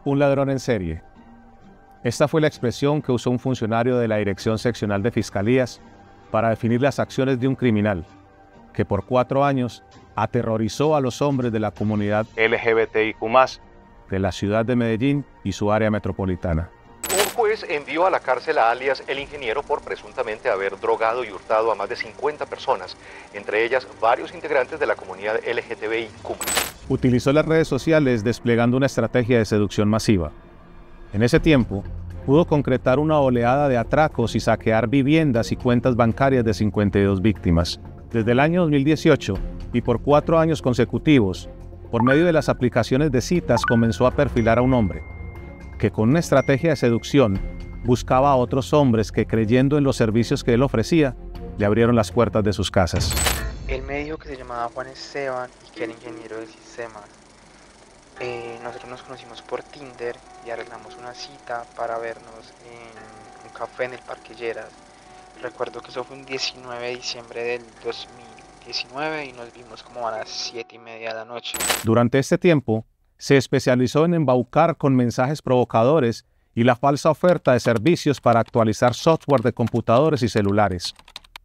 Un ladrón en serie. Esta fue la expresión que usó un funcionario de la Dirección Seccional de Fiscalías para definir las acciones de un criminal que por 4 años aterrorizó a los hombres de la comunidad LGBTIQ+, de la ciudad de Medellín y su área metropolitana. Un juez envió a la cárcel a alias El Ingeniero por presuntamente haber drogado y hurtado a más de 50 personas, entre ellas varios integrantes de la comunidad LGTBIQ+. Utilizó las redes sociales desplegando una estrategia de seducción masiva. En ese tiempo, pudo concretar una oleada de atracos y saquear viviendas y cuentas bancarias de 52 víctimas. Desde el año 2018 y por 4 años consecutivos, por medio de las aplicaciones de citas comenzó a perfilar a un hombre que con una estrategia de seducción buscaba a otros hombres que, creyendo en los servicios que él ofrecía, le abrieron las puertas de sus casas. Él me dijo que se llamaba Juan Esteban y que era ingeniero de sistemas. Nosotros nos conocimos por Tinder y arreglamos una cita para vernos en un café en el Parque Lleras. Recuerdo que eso fue un 19 de diciembre del 2019 y nos vimos como a las 7:30 de la noche. Durante este tiempo, se especializó en embaucar con mensajes provocadores y la falsa oferta de servicios para actualizar software de computadores y celulares.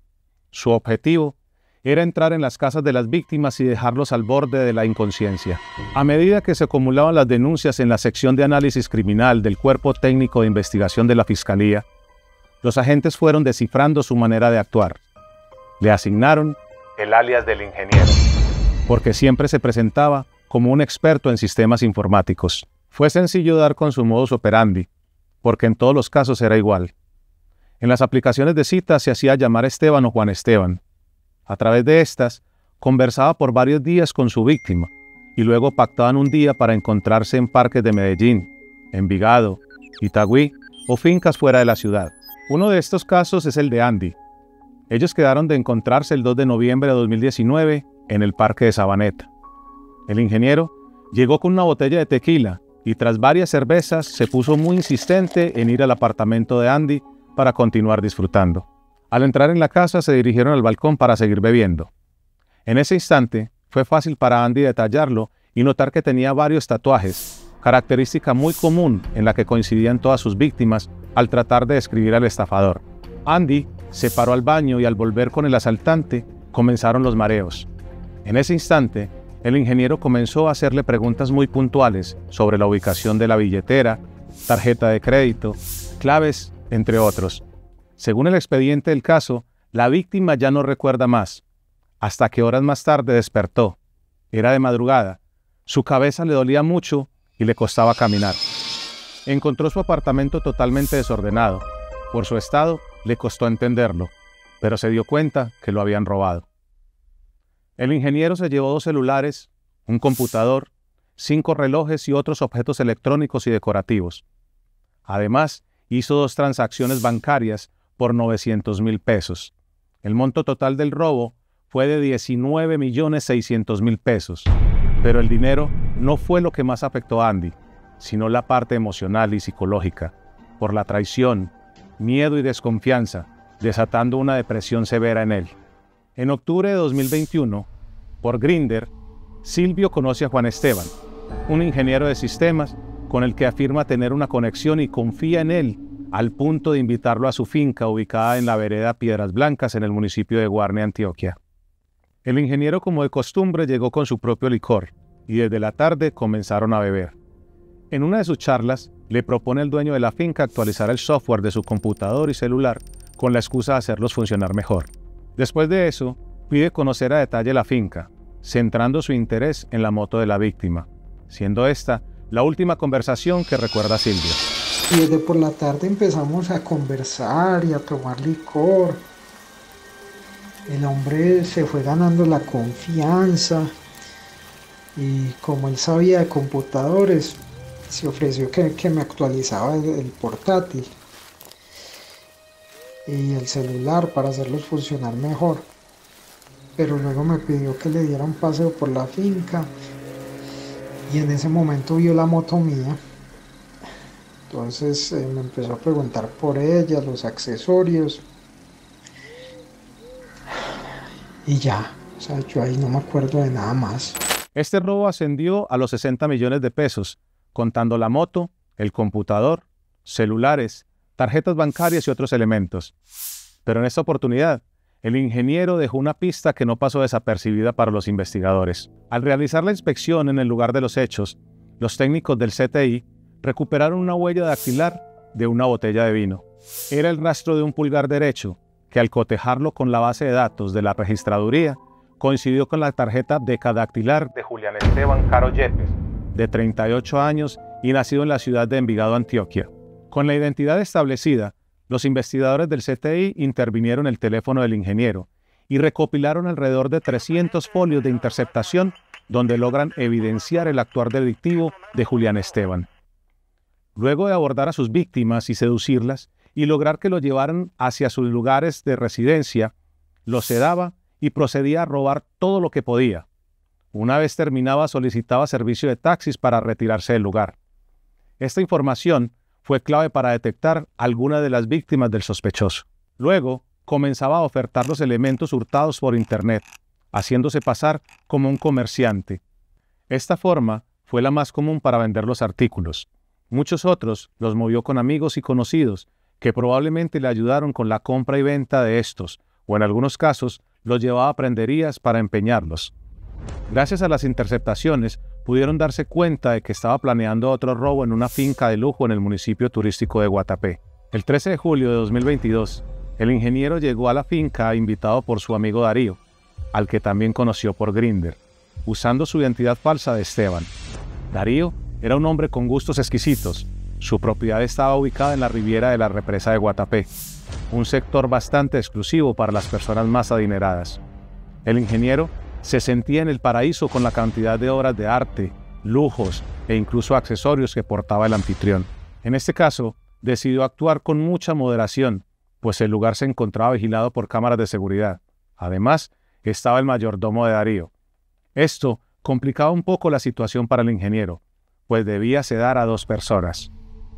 Su objetivo era entrar en las casas de las víctimas y dejarlos al borde de la inconsciencia. A medida que se acumulaban las denuncias en la sección de análisis criminal del Cuerpo Técnico de Investigación de la Fiscalía, los agentes fueron descifrando su manera de actuar. Le asignaron el alias del Ingeniero, porque siempre se presentaba como un experto en sistemas informáticos. Fue sencillo dar con su modus operandi, porque en todos los casos era igual. En las aplicaciones de citas se hacía llamar Esteban o Juan Esteban. A través de estas, conversaba por varios días con su víctima, y luego pactaban un día para encontrarse en parques de Medellín, Envigado, Itagüí o fincas fuera de la ciudad. Uno de estos casos es el de Andy. Ellos quedaron de encontrarse el 2 de noviembre de 2019 en el parque de Sabaneta. El ingeniero llegó con una botella de tequila y tras varias cervezas se puso muy insistente en ir al apartamento de Andy para continuar disfrutando. Al entrar en la casa se dirigieron al balcón para seguir bebiendo. En ese instante fue fácil para Andy detallarlo y notar que tenía varios tatuajes, característica muy común en la que coincidían todas sus víctimas al tratar de describir al estafador. Andy se paró al baño y al volver con el asaltante comenzaron los mareos. En ese instante, el ingeniero comenzó a hacerle preguntas muy puntuales sobre la ubicación de la billetera, tarjeta de crédito, claves, entre otros. Según el expediente del caso, la víctima ya no recuerda más, hasta que horas más tarde despertó. Era de madrugada, su cabeza le dolía mucho y le costaba caminar. Encontró su apartamento totalmente desordenado. Por su estado, le costó entenderlo, pero se dio cuenta que lo habían robado. El ingeniero se llevó 2 celulares, un computador, 5 relojes y otros objetos electrónicos y decorativos. Además, hizo 2 transacciones bancarias por 900.000 pesos. El monto total del robo fue de 19.600.000 pesos, pero el dinero no fue lo que más afectó a Andy, sino la parte emocional y psicológica, por la traición, miedo y desconfianza, desatando una depresión severa en él. En octubre de 2021, por Grindr, Silvio conoce a Juan Esteban, un ingeniero de sistemas con el que afirma tener una conexión y confía en él al punto de invitarlo a su finca ubicada en la vereda Piedras Blancas en el municipio de Guarne, Antioquia. El ingeniero, como de costumbre, llegó con su propio licor y desde la tarde comenzaron a beber. En una de sus charlas, le propone al dueño de la finca actualizar el software de su computador y celular con la excusa de hacerlos funcionar mejor. Después de eso, pide conocer a detalle la finca, centrando su interés en la moto de la víctima, siendo esta la última conversación que recuerda Silvio. Y desde por la tarde empezamos a conversar y a tomar licor. El hombre se fue ganando la confianza y como él sabía de computadores, se ofreció que me actualizaba el portátil y el celular para hacerlos funcionar mejor. Pero luego me pidió que le diera un paseo por la finca y en ese momento vio la moto mía. Entonces me empezó a preguntar por ella, los accesorios y ya, o sea, yo ahí no me acuerdo de nada más. Este robo ascendió a los 60 millones de pesos, contando la moto, el computador, celulares, tarjetas bancarias y otros elementos. Pero en esta oportunidad, el ingeniero dejó una pista que no pasó desapercibida para los investigadores. Al realizar la inspección en el lugar de los hechos, los técnicos del CTI recuperaron una huella dactilar de una botella de vino. Era el rastro de un pulgar derecho, que al cotejarlo con la base de datos de la registraduría, coincidió con la tarjeta decadactilar de Julián Esteban Caro Yepes, de 38 años y nacido en la ciudad de Envigado, Antioquia. Con la identidad establecida, los investigadores del CTI intervinieron el teléfono del ingeniero y recopilaron alrededor de 300 folios de interceptación donde logran evidenciar el actuar delictivo de Julián Esteban. Luego de abordar a sus víctimas y seducirlas y lograr que lo llevaran hacia sus lugares de residencia, los sedaba y procedía a robar todo lo que podía. Una vez terminaba, solicitaba servicio de taxis para retirarse del lugar. Esta información fue clave para detectar alguna de las víctimas del sospechoso. Luego, comenzaba a ofertar los elementos hurtados por internet, haciéndose pasar como un comerciante. Esta forma fue la más común para vender los artículos. Muchos otros los movió con amigos y conocidos, que probablemente le ayudaron con la compra y venta de estos, o en algunos casos los llevaba a prenderías para empeñarlos. Gracias a las interceptaciones, pudieron darse cuenta de que estaba planeando otro robo en una finca de lujo en el municipio turístico de Guatapé. El 13 de julio de 2022, el ingeniero llegó a la finca invitado por su amigo Darío, al que también conoció por Grindr, usando su identidad falsa de Esteban. Darío era un hombre con gustos exquisitos. Su propiedad estaba ubicada en la riviera de la represa de Guatapé, un sector bastante exclusivo para las personas más adineradas. El ingeniero se sentía en el paraíso con la cantidad de obras de arte, lujos e incluso accesorios que portaba el anfitrión. En este caso, decidió actuar con mucha moderación, pues el lugar se encontraba vigilado por cámaras de seguridad. Además, estaba el mayordomo de Darío. Esto complicaba un poco la situación para el ingeniero, pues debía sedar a 2 personas.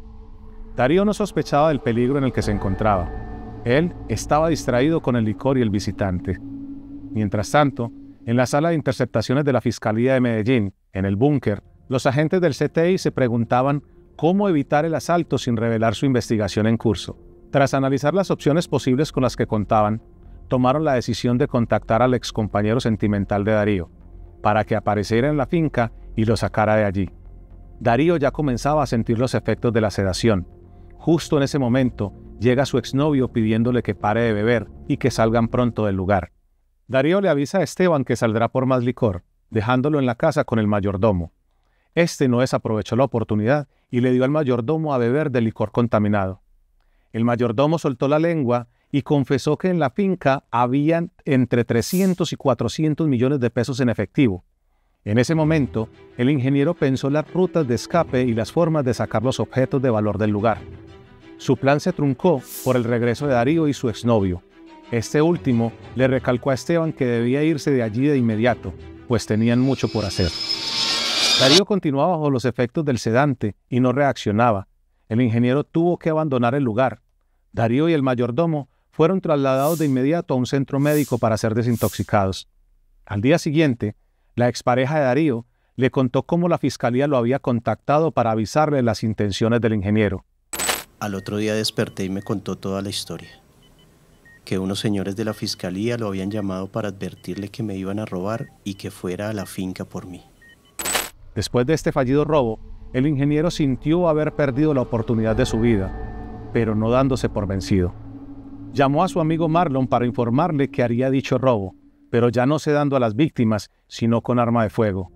Darío no sospechaba del peligro en el que se encontraba. Él estaba distraído con el licor y el visitante. Mientras tanto, en la sala de interceptaciones de la Fiscalía de Medellín, en el búnker, los agentes del CTI se preguntaban cómo evitar el asalto sin revelar su investigación en curso. Tras analizar las opciones posibles con las que contaban, tomaron la decisión de contactar al excompañero sentimental de Darío, para que apareciera en la finca y lo sacara de allí. Darío ya comenzaba a sentir los efectos de la sedación. Justo en ese momento, llega su exnovio pidiéndole que pare de beber y que salgan pronto del lugar. Darío le avisa a Esteban que saldrá por más licor, dejándolo en la casa con el mayordomo. Este no desaprovechó la oportunidad y le dio al mayordomo a beber del licor contaminado. El mayordomo soltó la lengua y confesó que en la finca habían entre 300 y 400 millones de pesos en efectivo. En ese momento, el ingeniero pensó las rutas de escape y las formas de sacar los objetos de valor del lugar. Su plan se truncó por el regreso de Darío y su exnovio. Este último le recalcó a Esteban que debía irse de allí de inmediato, pues tenían mucho por hacer. Darío continuaba bajo los efectos del sedante y no reaccionaba. El ingeniero tuvo que abandonar el lugar. Darío y el mayordomo fueron trasladados de inmediato a un centro médico para ser desintoxicados. Al día siguiente, la expareja de Darío le contó cómo la fiscalía lo había contactado para avisarle las intenciones del ingeniero. Al otro día desperté y me contó toda la historia. Que unos señores de la fiscalía lo habían llamado para advertirle que me iban a robar y que fuera a la finca por mí. Después de este fallido robo, el ingeniero sintió haber perdido la oportunidad de su vida, pero no dándose por vencido. Llamó a su amigo Marlon para informarle que haría dicho robo, pero ya no sedando a las víctimas, sino con arma de fuego.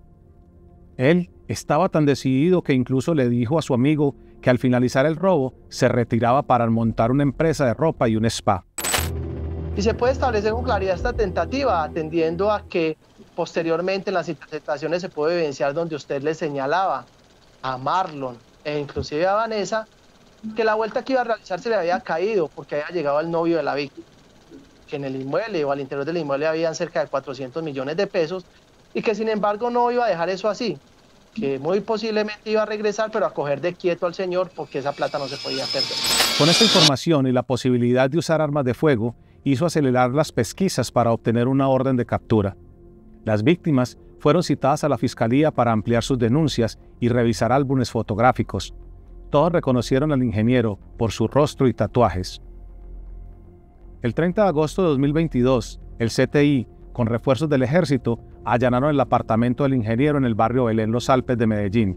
Él estaba tan decidido que incluso le dijo a su amigo que al finalizar el robo se retiraba para montar una empresa de ropa y un spa. Y se puede establecer con claridad esta tentativa, atendiendo a que posteriormente en las interpretaciones se puede evidenciar donde usted le señalaba a Marlon e inclusive a Vanessa que la vuelta que iba a realizar se le había caído porque había llegado el novio de la víctima, que en el inmueble o al interior del inmueble habían cerca de 400 millones de pesos y que sin embargo no iba a dejar eso así, que muy posiblemente iba a regresar pero a coger de quieto al señor porque esa plata no se podía perder. Con esta información y la posibilidad de usar armas de fuego, hizo acelerar las pesquisas para obtener una orden de captura. Las víctimas fueron citadas a la fiscalía para ampliar sus denuncias y revisar álbumes fotográficos. Todos reconocieron al ingeniero por su rostro y tatuajes. El 30 de agosto de 2022, el CTI, con refuerzos del ejército, allanaron el apartamento del ingeniero en el barrio Belén Los Alpes de Medellín.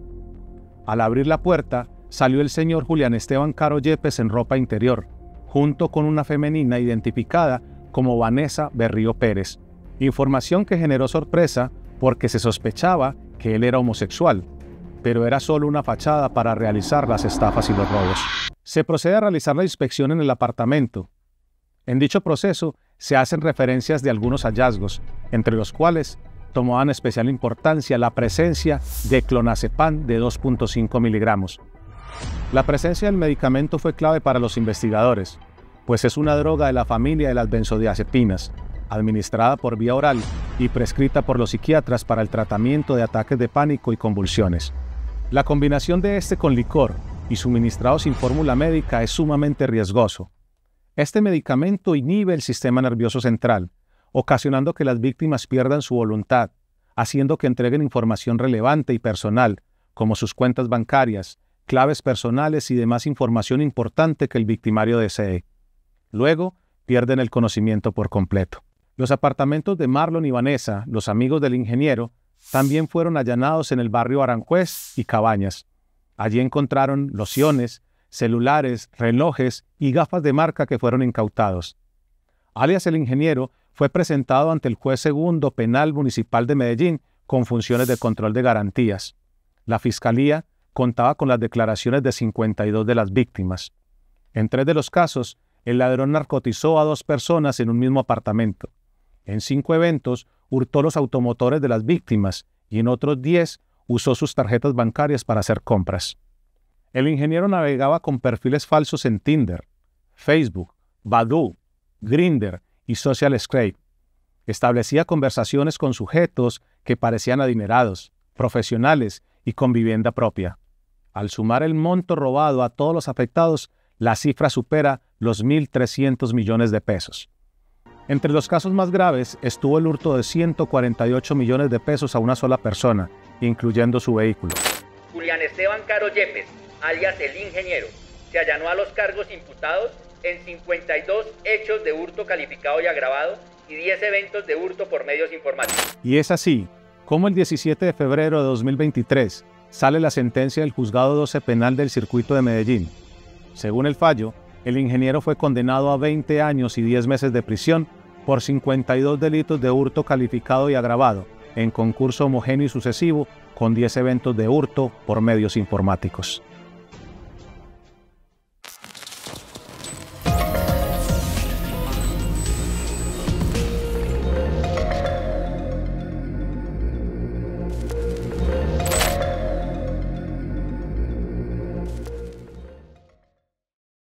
Al abrir la puerta, salió el señor Julián Esteban Caro Yepes en ropa interior, junto con una femenina identificada como Vanessa Berrío Pérez. Información que generó sorpresa porque se sospechaba que él era homosexual, pero era solo una fachada para realizar las estafas y los robos. Se procede a realizar la inspección en el apartamento. En dicho proceso se hacen referencias de algunos hallazgos, entre los cuales tomaban especial importancia la presencia de clonazepam de 2.5 miligramos. La presencia del medicamento fue clave para los investigadores, pues es una droga de la familia de las benzodiazepinas, administrada por vía oral y prescrita por los psiquiatras para el tratamiento de ataques de pánico y convulsiones. La combinación de este con licor y suministrado sin fórmula médica es sumamente riesgoso. Este medicamento inhibe el sistema nervioso central, ocasionando que las víctimas pierdan su voluntad, haciendo que entreguen información relevante y personal, como sus cuentas bancarias, claves personales y demás información importante que el victimario desee. Luego, pierden el conocimiento por completo. Los apartamentos de Marlon y Vanessa, los amigos del ingeniero, también fueron allanados en el barrio Aranjuez y Cabañas. Allí encontraron lociones, celulares, relojes y gafas de marca que fueron incautados. Alias el ingeniero fue presentado ante el juez segundo penal municipal de Medellín con funciones de control de garantías. La fiscalía contaba con las declaraciones de 52 de las víctimas. En 3 de los casos, el ladrón narcotizó a 2 personas en un mismo apartamento. En 5 eventos, hurtó los automotores de las víctimas y en otros 10 usó sus tarjetas bancarias para hacer compras. El ingeniero navegaba con perfiles falsos en Tinder, Facebook, Badoo, Grindr y Social Scrape. Establecía conversaciones con sujetos que parecían adinerados, profesionales y con vivienda propia. Al sumar el monto robado a todos los afectados, la cifra supera los 1.300 millones de pesos. Entre los casos más graves estuvo el hurto de 148 millones de pesos a una sola persona, incluyendo su vehículo. Julián Esteban Caro Yepes, alias el ingeniero, se allanó a los cargos imputados en 52 hechos de hurto calificado y agravado y 10 eventos de hurto por medios informáticos. Y es así como el 17 de febrero de 2023 sale la sentencia del Juzgado 12 Penal del Circuito de Medellín. Según el fallo, el ingeniero fue condenado a 20 años y 10 meses de prisión por 52 delitos de hurto calificado y agravado, en concurso homogéneo y sucesivo, con 10 eventos de hurto por medios informáticos.